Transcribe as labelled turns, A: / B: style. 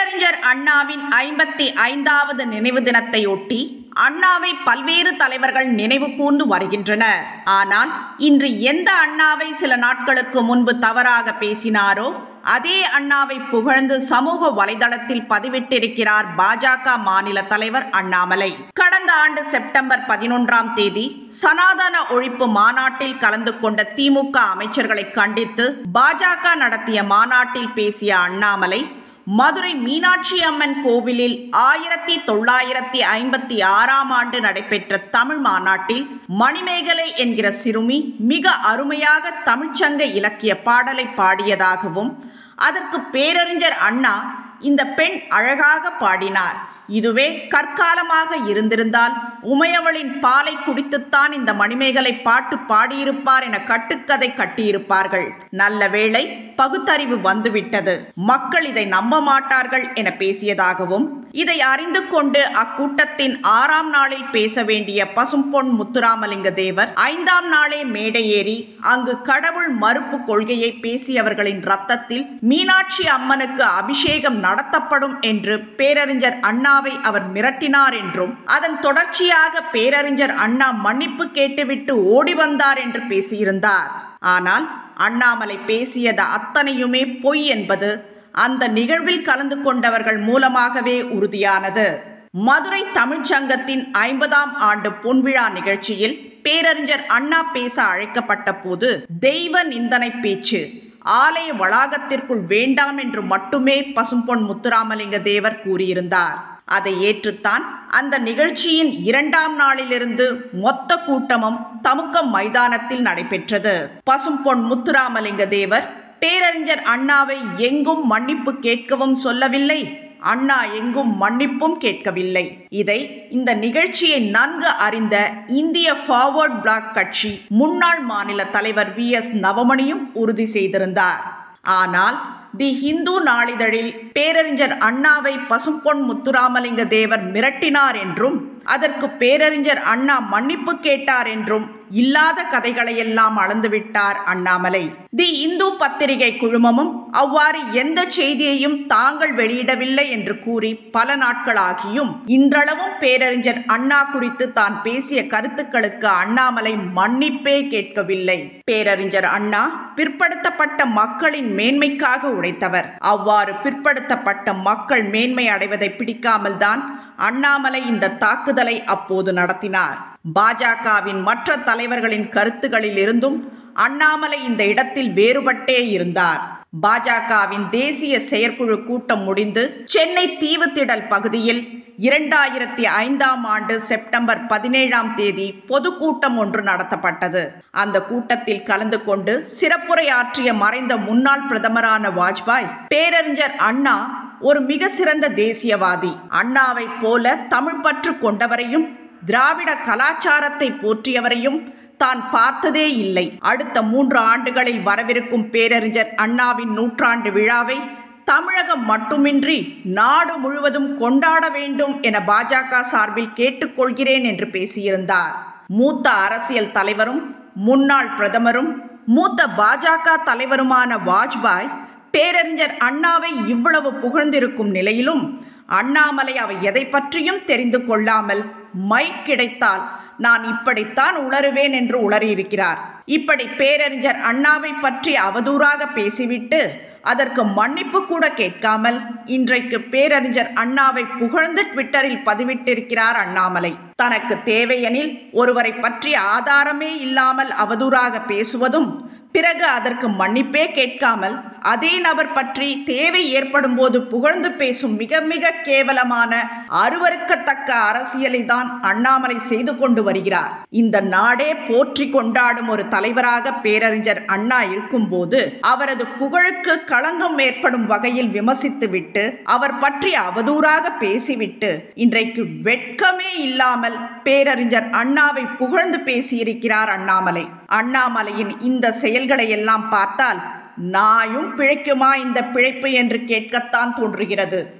A: பேரறிஞர் அண்ணாவின் 55வது நினைவு தினத்தையொட்டி அண்ணாவை பல்வேறு தலைவர்கள் நினைவு கூர்ந்து வருகின்றனர். ஆனால் இன்று எந்த அண்ணாவை சில நாட்களுக்கு முன்பு தவறாக பேசினாரோ அதே அண்ணாவை புகழ்ந்து சமூக வலைதளத்தில் பதிவிட்டிருக்கிறார் பாஜக மாநில தலைவர் அண்ணாமலை. கடந்த ஆண்டு செப்டம்பர் 11ஆம் தேதி சனாதன ஒழிப்பு மாநாட்டில் கலந்து கொண்ட திமுக அமைச்சர்களை கண்டித்து பாஜக நடத்திய மாநாட்டில் பேசிய அண்ணாமலை, மதுரை மீனாட்சி அம்மன் கோவிலில் 1956ஆம் ஆண்டு நடைபெற்ற தமிழ் மாநாட்டில் மணிமேகலை என்கிற சிறுமி மிக அருமையாக தமிழ்ச்சங்க இலக்கிய பாடலை பாடியதாகவும், அதற்கு பேரறிஞர் அண்ணா இந்த பெண் அழகாக பாடினார், இதுவே கற்காலமாக இருந்திருந்தால் உமையவளின் பாலை குடித்துத்தான் இந்த மணிமேகலை பாட்டு பாடியிருப்பார் என கட்டுக்கதை கட்டியிருப்பார்கள். நல்ல வேளை பகுத்தறிவு வந்துவிட்டது, மக்கள் இதை நம்ப மாட்டார்கள் என பேசியதாகவும், இதை அறிந்து கொண்டு அக்கூட்டத்தின் 6ஆம் நாளில் பேச வேண்டிய பசும்பொன் முத்துராமலிங்க தேவர் 5ஆம் நாளே மேடை ஏறி அங்கு கடவுள் மறுப்பு கொள்கையை பேசியவர்களின் ரத்தத்தில் மீனாட்சி அம்மனுக்கு அபிஷேகம் நடத்தப்படும் என்று பேரறிஞர் அண்ணாவை அவர் மிரட்டினார் என்றும், அதன் தொடர்ச்சியாக பேரறிஞர் அண்ணா மன்னிப்பு கேட்டுவிட்டு ஓடி வந்தார் என்று பேசியிருந்தார். ஆனால் அண்ணாமலை பேசியது அத்தனையுமே பொய் என்பது அந்த நிகழ்வில் கலந்து கொண்டவர்கள் மூலமாகவே உறுதியானது. மதுரை தமிழ்ச்சங்கத்தின் 50ஆம் ஆண்டு பொன்விழா நிகழ்ச்சியில் பேரறிஞர் அண்ணா பேச அழைக்கப்பட்ட போது தெய்வ நிந்தனை பேச்சு ஆலய வளாகத்திற்குள் வேண்டாம் என்று மட்டுமே பசும்பொன் முத்துராமலிங்க தேவர் கூறியிருந்தார். அதை ஏற்றுத்தான் அந்த நிகழ்ச்சியின் 2ஆம் நாளிலிருந்து மொத்த கூட்டமும் தமுக்கம் மைதானத்தில் நடைபெற்றது. பசும்பொன் முத்துராமலிங்க தேவர் பேரறிஞர் அண்ணாவை எங்கும் மன்னிப்பு கேட்கவும் சொல்லவில்லை, அண்ணா எங்கும் மன்னிப்பும் கேட்கவில்லை. இதை இந்த நிகழ்ச்சியை நன்கு அறிந்த இந்திய ஃபார்வர்ட் பிளாக் கட்சி முன்னாள் மாநில தலைவர் VS நவமணியும் உறுதி செய்திருந்தார். ஆனால் தி ஹிந்து நாளிதழில் பேரறிஞர் அண்ணாவை பசும்பொன் முத்துராமலிங்க தேவர் மிரட்டினார் என்றும், அதற்கு பேரறிஞர் அண்ணா மன்னிப்பு கேட்டார் என்றும் இல்லாத கதைகளையெல்லாம் அளந்துவிட்டார் அண்ணாமலை. தி இந்து பத்திரிகை குழுமமும் அவ்வாறு எந்த செய்தியையும் தாங்கள் வெளியிடவில்லை என்று கூறி பல நாட்களாகியும் இன்றளவும் பேரறிஞர் அண்ணா குறித்து தான் பேசிய கருத்துக்களுக்கு அண்ணாமலை மன்னிப்பே கேட்கவில்லை. பேரறிஞர் அண்ணா பிற்படுத்தப்பட்ட மக்களின் மேன்மைக்காக உழைத்தவர். அவ்வாறு பிற்படுத்தப்பட்ட மக்கள் மேன்மை அடைவதை பிடிக்காமல் தான் அண்ணாமலை இந்த தாக்குதலை அப்போது நடத்தினார். பாஜகவின் மற்ற தலைவர்களின் கருத்துகளில் இருந்தும் அண்ணாமலை இந்த இடத்தில் வேறுபட்டே இருந்தார். பாஜகவின் தேசிய செயற்குழு கூட்டம் முடிந்து சென்னை தீவுத்திடல் பகுதியில் 2005ஆம் ஆண்டு செப்டம்பர் 17ஆம் தேதி பொதுக்கூட்டம் ஒன்று நடத்தப்பட்டது. அந்த கூட்டத்தில் கலந்து கொண்டு சிறப்புரையாற்றிய மறைந்த முன்னாள் பிரதமரான வாஜ்பாய், பேரறிஞர் அண்ணா ஒரு மிக சிறந்த தேசியவாதி, அண்ணாவை போல தமிழ் பற்று கொண்டவரையும் திராவிட கலாச்சாரத்தை போற்றியவரையும் தான் பார்த்ததே இல்லை. அடுத்த 3 ஆண்டுகளில் வரவிருக்கும் பேரறிஞர் அண்ணாவின் 100ஆண்டு விழாவை தமிழகம் மட்டுமின்றி நாடு முழுவதும் கொண்டாட வேண்டும் என பாஜக சார்பில் கேட்டுக்கொள்கிறேன் என்று பேசியிருந்தார். மூத்த அரசியல் தலைவரும் முன்னாள் பிரதமரும் மூத்த பாஜக தலைவருமான வாஜ்பாய் பேரறிஞர் அண்ணாவை இவ்வளவு புகழ்ந்திருக்கும் நிலையிலும் அண்ணாமலை அவை எதை பற்றியும் தெரிந்து கொள்ளாமல் மைக் கிடைத்தால் நான் இப்படித்தான் உளறுவேன் என்று உளறியிருக்கிறார். இப்படி பேரறிஞர் அண்ணாவை பற்றி அவதூறாக பேசிவிட்டு அதற்கு மன்னிப்பு கூட கேட்காமல் இன்றைக்கு பேரறிஞர் அண்ணாவை புகழ்ந்து ட்விட்டரில் பதிவிட்டிருக்கிறார் அண்ணாமலை. தனக்கு தேவையெனில் ஒருவரை பற்றி ஆதாரமே இல்லாமல் அவதூறாக பேசுவதும், பிறகு அதற்கு மன்னிப்பே கேட்காமல் அதே நபர் பற்றி தேவை ஏற்படும் போது புகழ்ந்து பேசும் மிக மிக கேவலமான அருவருக்கத்தக்க அரசியலை தான் அண்ணாமலை செய்து கொண்டு வருகிறார். இந்த நாடே போற்றி கொண்டாடும் ஒரு தலைவராக பேரறிஞர் அண்ணா இருக்கும் போது அவரது புகழுக்கு களங்கம் ஏற்படும் வகையில் விமர்சித்துவிட்டு அவர் பற்றி அவதூறாக பேசிவிட்டு இன்றைக்கு வெட்கமே இல்லாமல் பேரறிஞர் அண்ணாவை புகழ்ந்து பேசியிருக்கிறார் அண்ணாமலை. அண்ணாமலையின் இந்த செயல்களை எல்லாம் பார்த்தால் நாயும் பிழைக்குமா இந்த பிழைப்பு என்று கேட்கத்தான் தோன்றுகிறது.